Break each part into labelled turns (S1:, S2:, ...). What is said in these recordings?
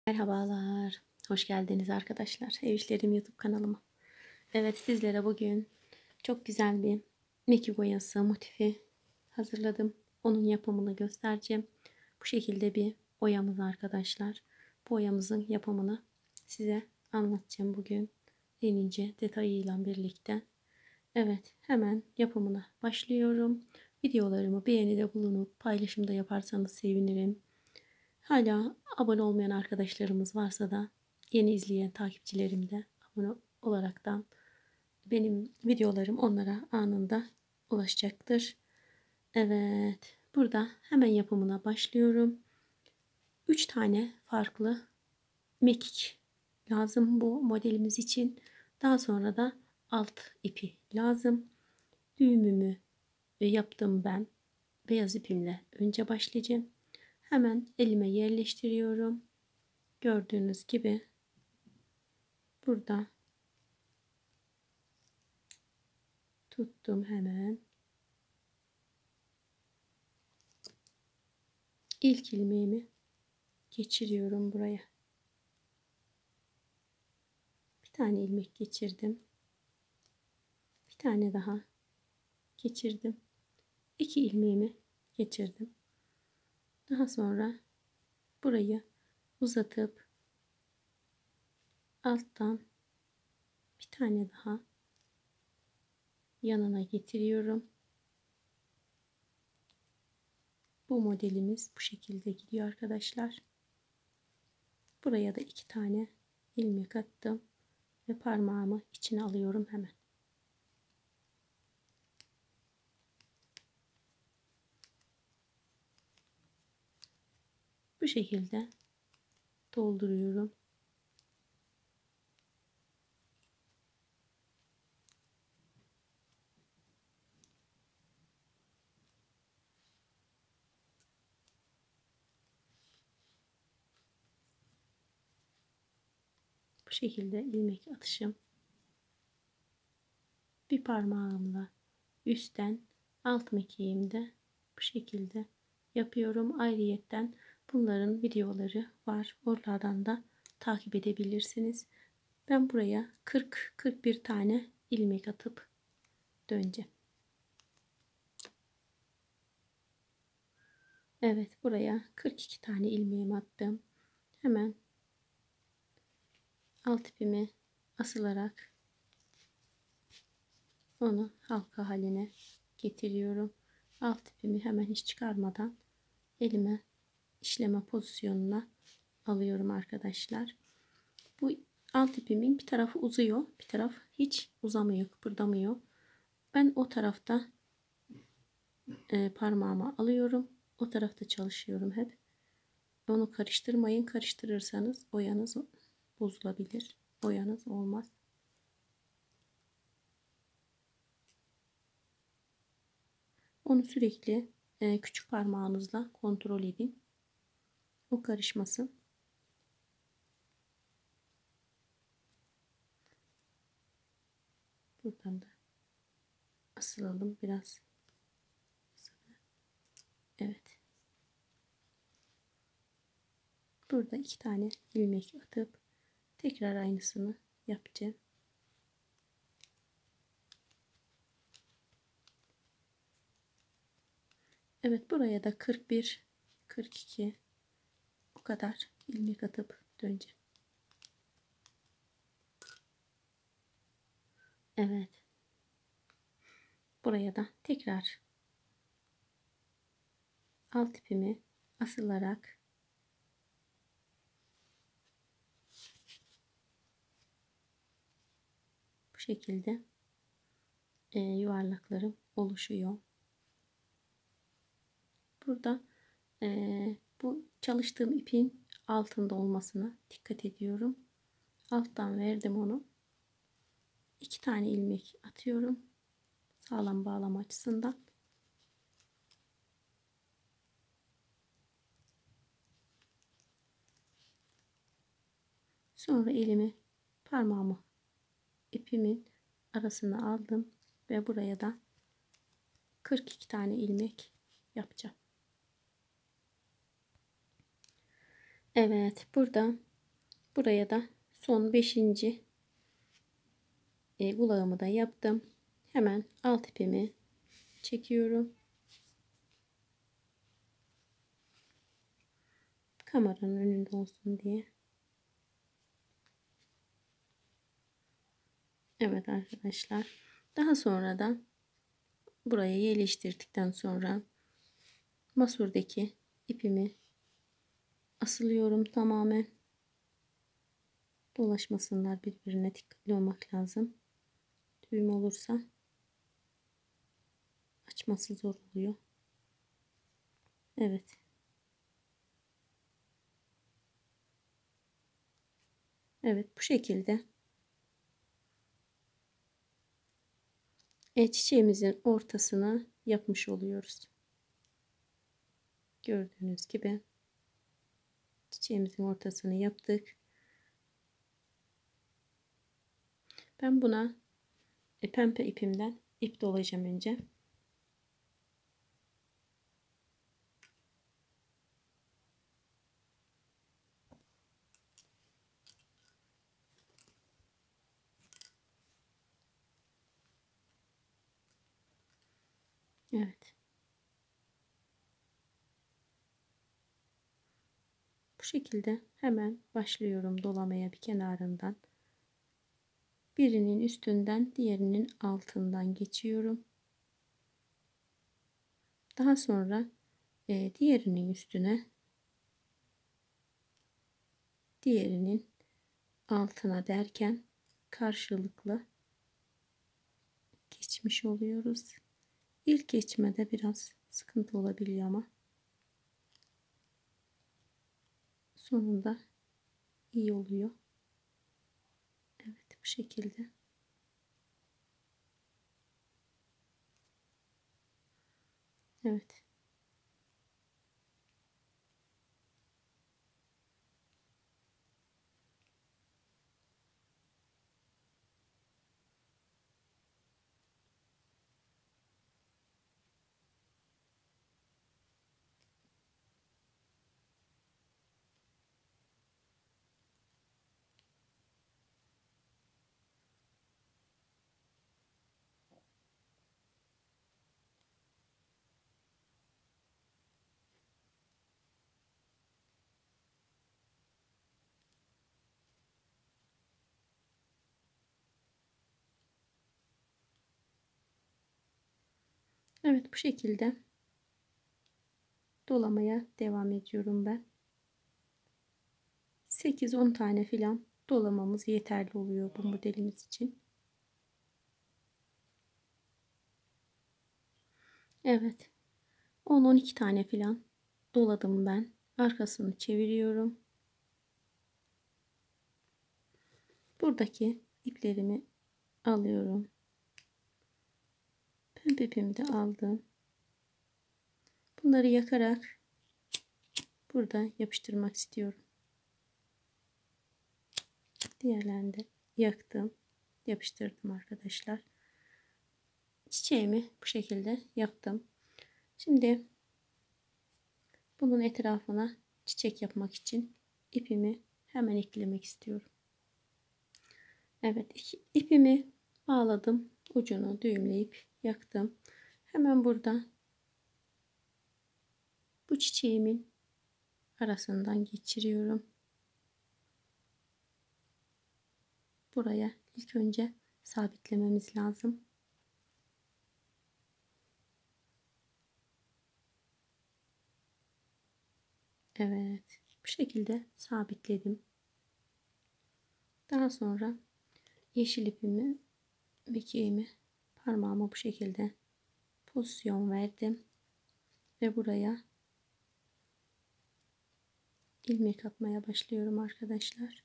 S1: Merhabalar, hoş geldiniz arkadaşlar. Ev İşlerim YouTube kanalıma. Evet, sizlere bugün çok güzel bir Meki boyası motifi hazırladım. Onun yapımını göstereceğim. Bu şekilde bir oyamız arkadaşlar. Bu oyamızın yapımını size anlatacağım bugün. En ince detayıyla birlikte. Evet, hemen yapımına başlıyorum. Videolarımı beğenide bulunup paylaşımda yaparsanız sevinirim. Hala abone olmayan arkadaşlarımız varsa da yeni izleyen takipçilerim de abone olaraktan benim videolarım onlara anında ulaşacaktır. Evet, burada hemen yapımına başlıyorum. 3 tane farklı mekik lazım bu modelimiz için. Daha sonra da alt ipi lazım. Düğümümü yaptım ben. Beyaz ipimle önce başlayacağım. Hemen elime yerleştiriyorum. Gördüğünüz gibi burada tuttum hemen. İlk ilmeğimi geçiriyorum buraya. Bir tane ilmek geçirdim. Bir tane daha geçirdim. 2 ilmeğimi geçirdim. Daha sonra burayı uzatıp alttan bir tane daha yanına getiriyorum. Bu modelimiz bu şekilde gidiyor arkadaşlar. Buraya da 2 tane ilmek attım ve parmağımı içine alıyorum hemen. Bu şekilde dolduruyorum. Bu şekilde ilmek atışım. Bir parmağımla üstten alt mekiğimde bu şekilde yapıyorum. Ayrıyetten bunların videoları var. Oralardan da takip edebilirsiniz. Ben buraya 40-41 tane ilmek atıp döneceğim. Evet, buraya 42 tane ilmeğimi attım. Hemen alt ipimi asılarak onu halka haline getiriyorum. Alt ipimi hemen hiç çıkarmadan elime işleme pozisyonuna alıyorum arkadaşlar. Bu alt ipimin bir tarafı uzuyor, bir taraf hiç uzamıyor, kıpırdamıyor. Ben o tarafta parmağıma alıyorum. O tarafta çalışıyorum hep. Onu karıştırmayın. Karıştırırsanız boyanız bozulabilir. Boyanız olmaz. Onu sürekli küçük parmağınızla kontrol edin. O karışmasın. Buradan da asılalım biraz. Evet. Burada 2 tane ilmek atıp tekrar aynısını yapacağım. Evet, buraya da 41 42 bu kadar ilmek atıp döneceğim. Evet. Buraya da tekrar alt ipimi asılarak bu şekilde yuvarlaklarım oluşuyor. Burada bu çalıştığım ipin altında olmasına dikkat ediyorum. Alttan verdim onu. 2 tane ilmek atıyorum. Sağlam bağlama açısından. Sonra elimi parmağımı ipimin arasına aldım ve buraya da 42 tane ilmek yapacağım. Evet, burada Buraya da son 5. Kulağımı da yaptım. Hemen alt ipimi çekiyorum. Kameranın önünde olsun diye. Evet arkadaşlar. Daha sonra da buraya yerleştirdikten sonra masurdaki ipimi asılıyorum tamamen. Dolaşmasınlar birbirine, dikkatli olmak lazım. Düğüm olursa açması zor oluyor. Evet. Evet, bu şekilde çiçeğimizin ortasını yapmış oluyoruz. Gördüğünüz gibi çiçeğimizin ortasını yaptık. Ben buna pembe ipimden ip dolayacağım önce. Evet. Bu şekilde hemen başlıyorum dolamaya bir kenarından. Birinin üstünden diğerinin altından geçiyorum. Daha sonra diğerinin üstüne, diğerinin altına derken karşılıklı geçmiş oluyoruz. İlk geçmede biraz sıkıntı olabiliyor ama sonunda iyi oluyor. Evet, bu şekilde. Evet. Evet, bu şekilde dolamaya devam ediyorum ben. 8-10 tane filan dolamamız yeterli oluyor bu modelimiz için. Evet. 10-12 tane filan doladım ben. Arkasını çeviriyorum. Buradaki iplerimi alıyorum. Pembe ipimi de aldım. Bunları yakarak burada yapıştırmak istiyorum. Diğerlerini de yaktım. Yapıştırdım arkadaşlar. Çiçeğimi bu şekilde yaptım. Şimdi bunun etrafına çiçek yapmak için ipimi hemen eklemek istiyorum. Evet, ipimi bağladım. Ucunu düğümleyip yaktım. Hemen burada bu çiçeğimin arasından geçiriyorum. Buraya ilk önce sabitlememiz lazım. Evet, bu şekilde sabitledim. Daha sonra yeşil ipimi, mekiğimi, parmağıma bu şekilde pozisyon verdim ve buraya ilmek atmaya başlıyorum arkadaşlar.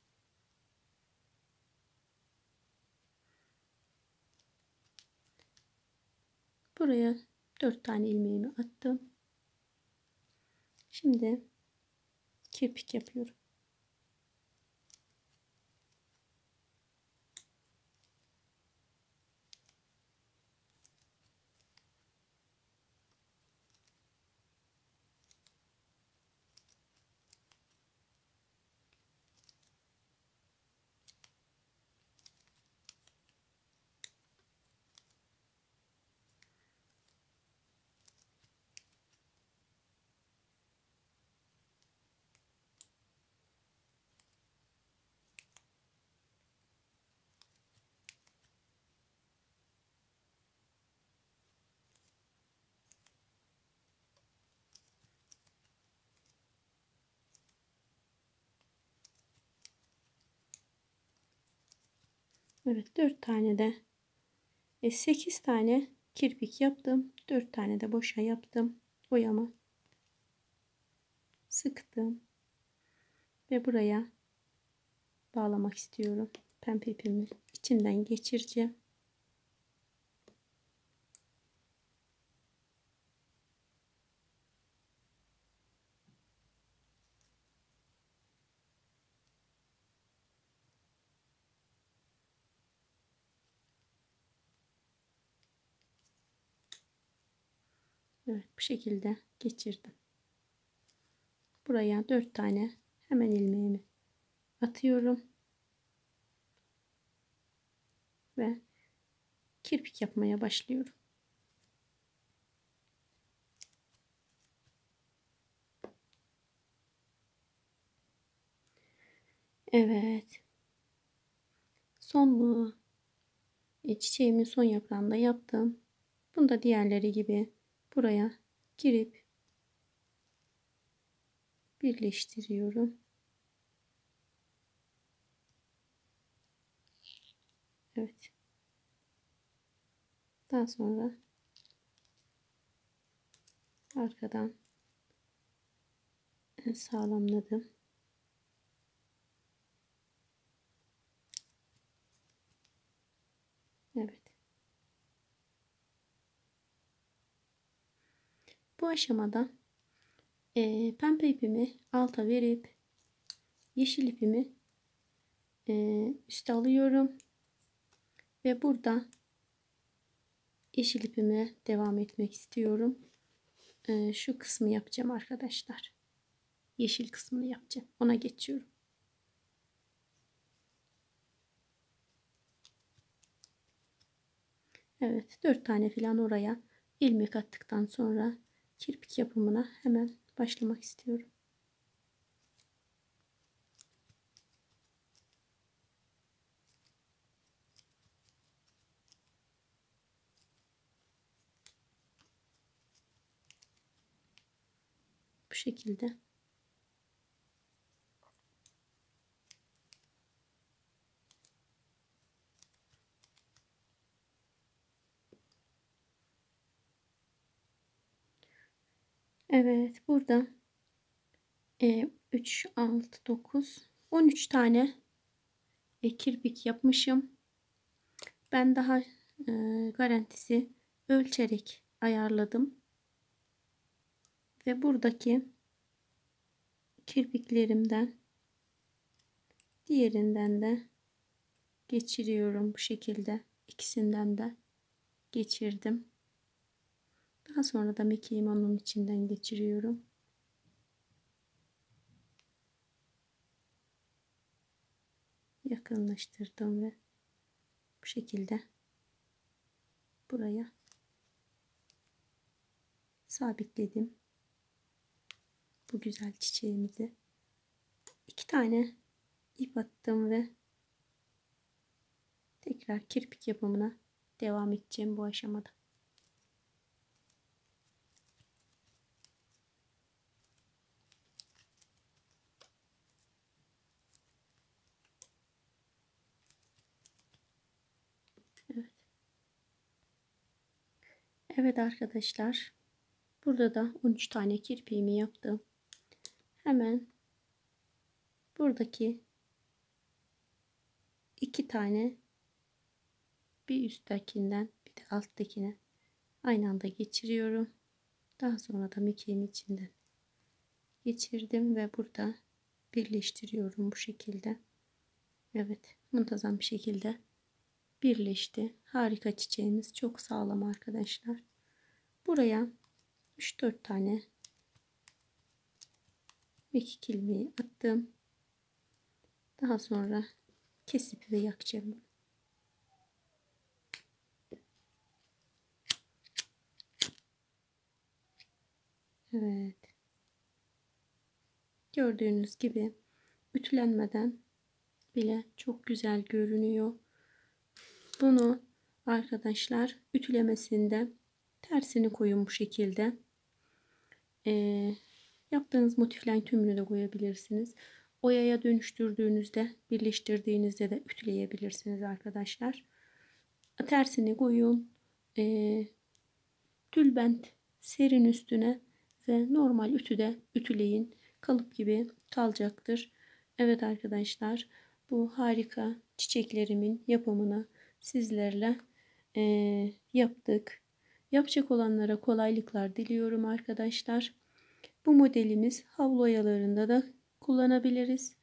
S1: Buraya 4 tane ilmeğimi attım. Şimdi kirpik yapıyorum. Evet, 4 tane de 8 tane kirpik yaptım. 4 tane de boşa yaptım. Boyama sıktım ve buraya bağlamak istiyorum. Pembe ipimi içinden geçireceğim. Evet, bu şekilde geçirdim. Buraya 4 tane hemen ilmeğimi atıyorum ve kirpik yapmaya başlıyorum. Evet, son çiçeğimin son yaprağını da yaptım. Bunu da diğerleri gibi buraya girip birleştiriyorum. Evet. Daha sonra arkadan sağlamladım. Evet. Bu aşamada pembe ipimi alta verip yeşil ipimi üste alıyorum ve burada yeşil ipime devam etmek istiyorum. Şu kısmı yapacağım arkadaşlar. Yeşil kısmını yapacağım. Ona geçiyorum. Evet, 4 tane falan oraya ilmek attıktan sonra kirpik yapımına hemen başlamak istiyorum. Bu şekilde. Evet, burada 3, 6, 9, 13 tane kirpik yapmışım. Ben daha garantisi ölçerek ayarladım. Ve buradaki kirpiklerimden diğerinden de geçiriyorum bu şekilde. İkisinden de geçirdim. Daha sonra da mekiğimi onun içinden geçiriyorum. Yakınlaştırdım ve bu şekilde buraya sabitledim. Bu güzel çiçeğimizi 2 tane ip attım ve tekrar kirpik yapımına devam edeceğim bu aşamada. Evet. Evet arkadaşlar. Burada da 13 tane kirpiğimi yaptım. Hemen buradaki 2 tane bir üsttekinden bir de alttakine aynı anda geçiriyorum. Daha sonra da mekiğim içinden geçirdim ve burada birleştiriyorum bu şekilde. Evet, muntazam bir şekilde birleşti. Harika çiçeğimiz, çok sağlam arkadaşlar. Buraya 3-4 tane mekik ilmeği attım. Daha sonra kesip ve yakacağım. Evet. Gördüğünüz gibi ütülenmeden bile çok güzel görünüyor. Bunu arkadaşlar ütülemesinde tersini koyun bu şekilde. Yaptığınız motiflerin tümünü de koyabilirsiniz. oyaya dönüştürdüğünüzde, birleştirdiğinizde de ütüleyebilirsiniz arkadaşlar. Tersini koyun. Tülbent serin üstüne ve normal ütüde ütüleyin. Kalıp gibi kalacaktır. Evet arkadaşlar, bu harika çiçeklerimin yapımını sizlerle yaptık. Yapacak olanlara kolaylıklar diliyorum arkadaşlar. Bu modelimiz havlu oyalarında da kullanabiliriz.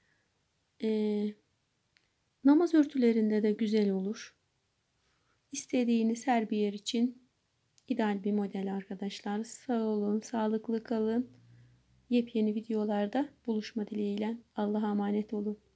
S1: Namaz örtülerinde de güzel olur. İstediğiniz her bir yer için ideal bir model arkadaşlar. Sağ olun, sağlıklı kalın. Yepyeni videolarda buluşma dileğiyle. Allah'a emanet olun.